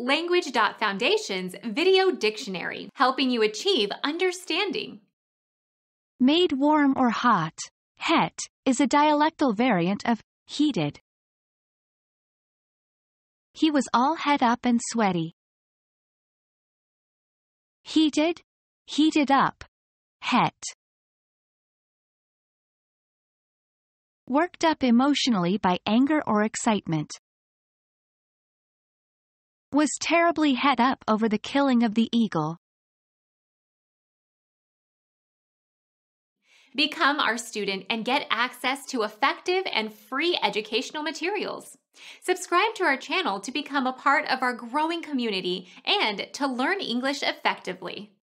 Language.Foundation's Video Dictionary, helping you achieve understanding. Made warm or hot. Het is a dialectal variant of heated. He was all het up and sweaty. Heated, heated up. Het. Worked up emotionally by anger or excitement. Was terribly het up over the killing of the eagle. Become our student and get access to effective and free educational materials. Subscribe to our channel to become a part of our growing community and to learn English effectively.